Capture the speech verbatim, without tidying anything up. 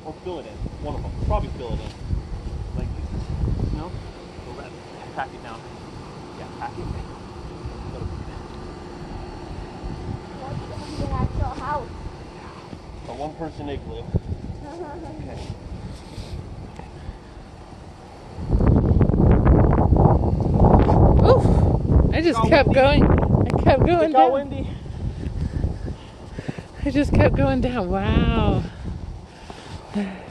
Or fill it in. One of them. Probably fill it in. Like this. No? Go grab it. Pack it down. Yeah, pack it. Little bit. What's the actual house? A one person igloo. Okay. Oof! I just Go, kept Wendy. going. I kept going Go, down. Wendy. I just kept going down. Wow.